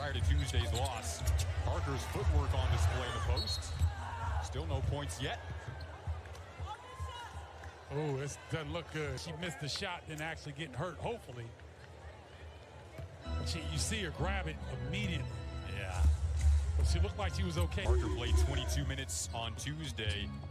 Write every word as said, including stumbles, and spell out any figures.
prior to Tuesday's loss. Parker's footwork on display in the post. Still no points yet. Oh, it doesn't look good. She missed the shot, then actually getting hurt, hopefully. She, you see her grab it immediately. Yeah. But she looked like she was okay. Parker played twenty-two minutes on Tuesday.